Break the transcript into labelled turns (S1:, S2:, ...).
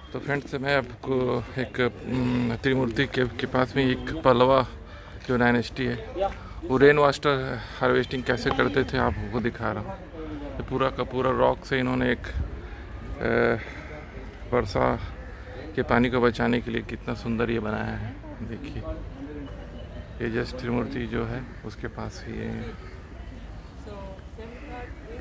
S1: तो फ्रेंड्स मैं आपको एक त्रिमूर्ति के पास में एक पल्लवा जो डायनेस्टी है वो रेन वाटर हार्वेस्टिंग कैसे करते थे आपको दिखा रहा हूँ। तो पूरा का पूरा रॉक से इन्होंने एक वर्षा के पानी को बचाने के लिए कितना सुंदर ये बनाया है। देखिए ये जस्ट त्रिमूर्ति जो है उसके पास ही है।